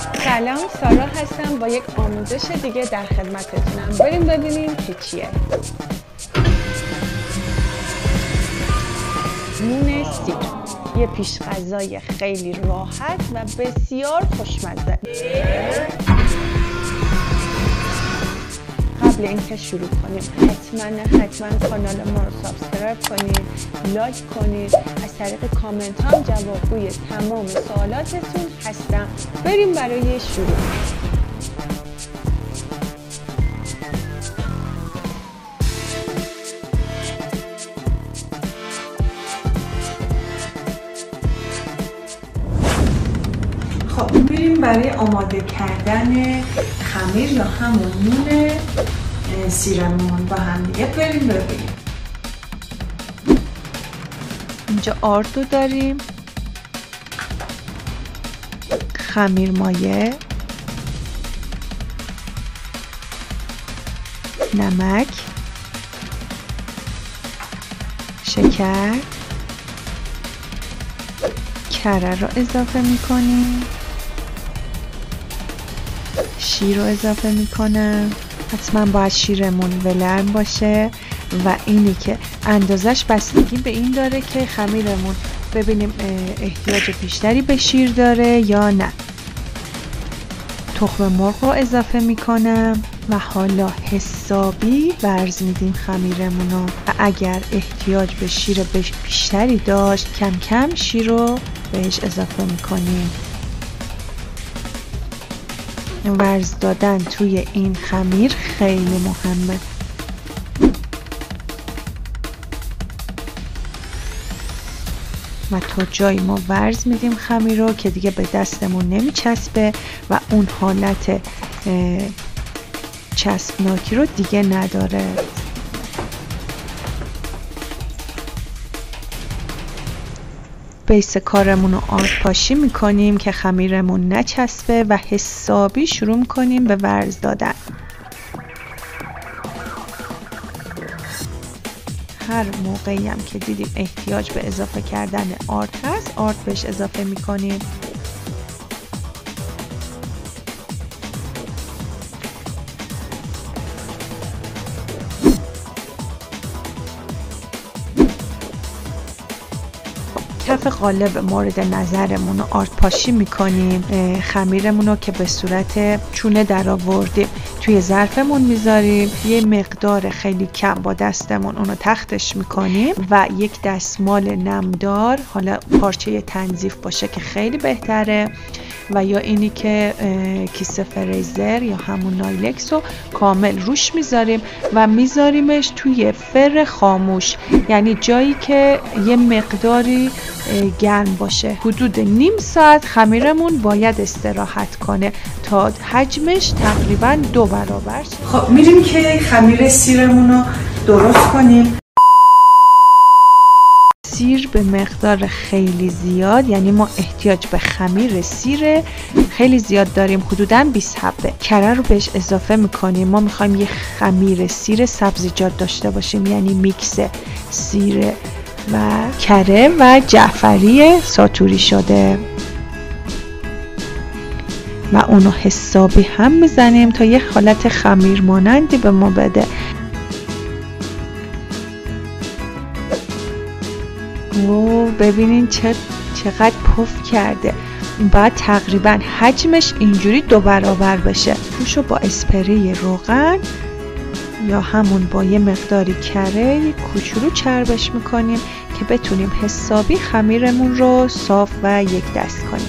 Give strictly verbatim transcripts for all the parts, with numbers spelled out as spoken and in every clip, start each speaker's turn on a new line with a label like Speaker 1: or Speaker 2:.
Speaker 1: سلام، سارا هستم با یک آموزش دیگه در خدمتتونم. بریم ببینیم که چیه. نون سیر، یه پیش غذای خیلی راحت و بسیار خوشمزه. قبل اینکه شروع کنیم حتما حتما کانال ما رو سابسکرایب کنید، لایک کنید. از طریق کامنت هم جوابگوی تمام سوالاتتون هستم. بریم برای شروع.
Speaker 2: خب میریم برای آماده کردن خمیر یا همون نون سیرمون با هم دیگه. بریم ببینیم.
Speaker 3: اینجا آردو داریم، خمیر مایه، نمک، شکر، کره رو اضافه میکنیم، شیر رو اضافه میکنم. حتما باید شیرمون ولرم باشه و اینی که اندازش بستگی به این داره که خمیرمون ببینیم احتیاج بیشتری به شیر داره یا نه. تخم مرغ رو اضافه میکنم و حالا حسابی ورز میدیم خمیرمون رو و اگر احتیاج به شیر بیشتری داشت کم کم شیر رو بهش اضافه میکنیم. ورز دادن توی این خمیر خیلی مهمه. و تا جایی ما ورز میدیم خمیر رو که دیگه به دستمون نمیچسبه و اون حالت چسبناکی رو دیگه نداره. بیس کارمون رو آرد پاشی میکنیم که خمیرمون نچسبه و حسابی شروع میکنیم به ورز دادن. هر موقعی هم که دیدیم احتیاج به اضافه کردن آرد هست آرد بهش اضافه میکنیم. کف قالب مورد نظرمون رو آرد پاشی میکنیم. خمیرمون رو که به صورت چونه در آوردیم توی ظرفمون میذاریم. یه مقدار خیلی کم با دستمون اونو تختش میکنیم و یک دستمال نمدار، حالا پارچه تنظیف باشه که خیلی بهتره، و یا اینی که کیسه فریزر یا همون نایلکس رو کامل روش میذاریم و میذاریمش توی فر خاموش، یعنی جایی که یه مقداری گرم باشه. حدود نیم ساعت خمیرمون باید استراحت کنه تا حجمش تقریبا دو برابر شه.
Speaker 2: خب میریم که خمیر سیرمون رو درست کنیم.
Speaker 3: سیر به مقدار خیلی زیاد، یعنی ما احتیاج به خمیر سیر خیلی زیاد داریم، حدوداً بیست حبه. کره رو بهش اضافه میکنیم. ما میخوایم یه خمیر سیر سبزیجات داشته باشیم، یعنی میکس سیر و کره و جعفری ساتوری شده و اونو حسابی هم میزنیم تا یه حالت خمیر مانندی به ما بده. او ببینین چه چقدر پف کرده. باید تقریبا حجمش اینجوری دو برابر بشه. روشو با اسپری روغن یا همون با یه مقداری کره کوچولو چربش میکنیم که بتونیم حسابی خمیرمون رو صاف و یک دست کنیم.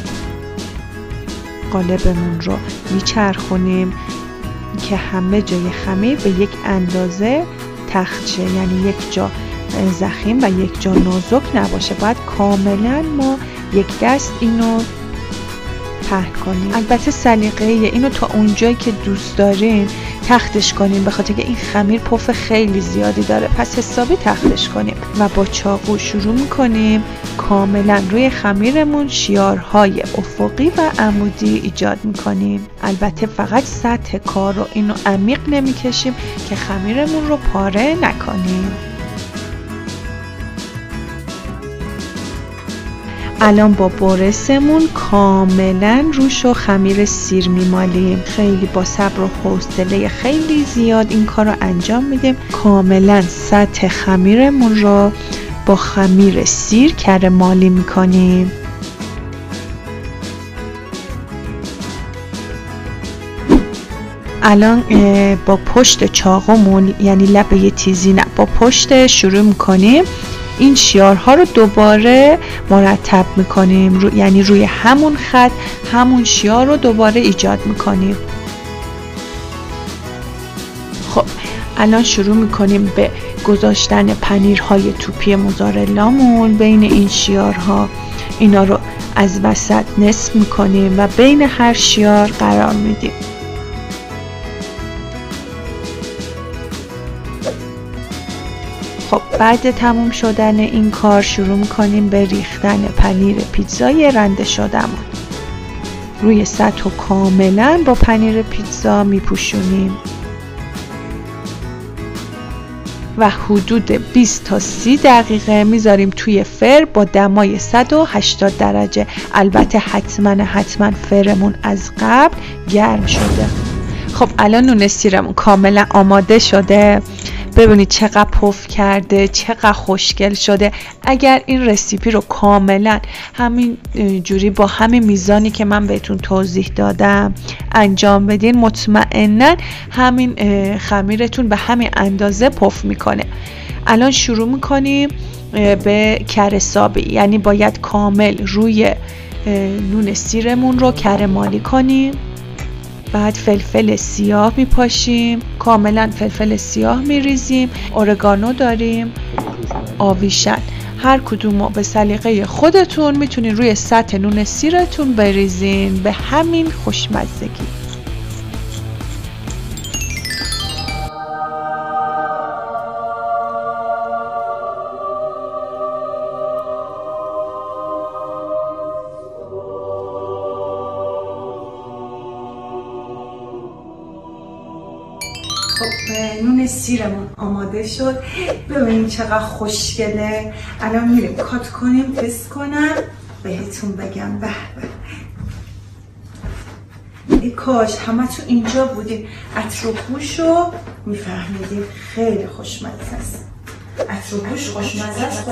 Speaker 3: قالبمون رو میچرخونیم که همه جای خمیر به یک اندازه تخت شه، یعنی یک جا ضخیم و یک جا نازک نباشه. باید کاملا ما یک دست اینو پهن کنیم. البته سلیقه اینو تا اونجایی که دوست دارین تختش کنیم، به خاطر که این خمیر پف خیلی زیادی داره، پس حسابی تختش کنیم و با چاقو شروع میکنیم کاملا روی خمیرمون شیارهای افقی و عمودی ایجاد میکنیم. البته فقط سطح کار رو اینو عمیق نمیکشیم که خمیرمون رو پاره نکنیم. الان با برسمون کاملا روش و خمیر سیر میمالیم. خیلی با صبر و حوصله خیلی زیاد این کار رو انجام میدیم. کاملا سطح خمیرمون رو با خمیر سیر کره مالی میکنیم. الان با پشت چاقومون، یعنی لب یه تیزی نه، با پشت شروع میکنیم این شیارها رو دوباره مرتب میکنیم، رو... یعنی روی همون خط همون شیار رو دوباره ایجاد میکنیم. خب الان شروع میکنیم به گذاشتن پنیرهای توپی موزارلامون بین این شیارها. اینا رو از وسط نصف میکنیم و بین هر شیار قرار میدیم. خب بعد تموم شدن این کار شروع میکنیم به ریختن پنیر پیتزای رنده شدهمون. روی سطح کاملا با پنیر پیتزا میپوشونیم و حدود بیست تا سی دقیقه میذاریم توی فر با دمای صد و هشتاد درجه. البته حتما حتما فرمون از قبل گرم شده. خب الان نون سیرمون کاملا آماده شده. ببینید چقدر پف کرده، چقدر خوشگل شده. اگر این رسیپی رو کاملا همین جوری با همین میزانی که من بهتون توضیح دادم انجام بدین، مطمئنا همین خمیرتون به همین اندازه پف میکنه. الان شروع میکنیم به کره سابی، یعنی باید کامل روی نون سیرمون رو کره مالی کنیم. بعد فلفل سیاه میپاشیم، کاملا فلفل سیاه میریزیم. اورگانو داریم، آویشن، هر کدومو به سلیقه خودتون میتونین روی سطح نون سیرتون بریزین به همین خوشمزگی.
Speaker 2: خب نون سیرمون آماده شد. ببینید چقدر خوشگله. الان میریم کات کنیم، تست کنم بهتون بگم. به به ای کاش همه تو اینجا بودیم، عطر و بوشو میفهمیدیم. خیلی خوشمزه است. عطر و بوش خوشمزه است.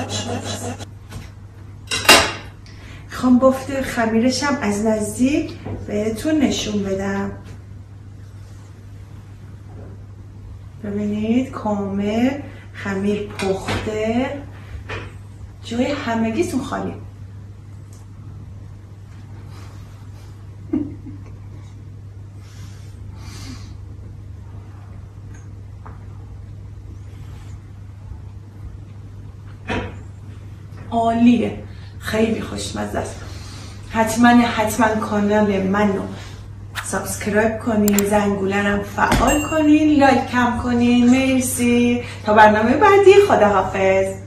Speaker 2: میخوام بافت خمیرشم از نزدیک بهتون نشون بدم. ببینید کامل خمیر پخته، جای همگیتون خالی. عالیه، خیلی خوشمزه است. حتما حتما کانال منو سابسکرایب کنین، زنگوله‌ام فعال کنین، لایک هم کنین. مرسی. تا برنامه بعدی، خداحافظ.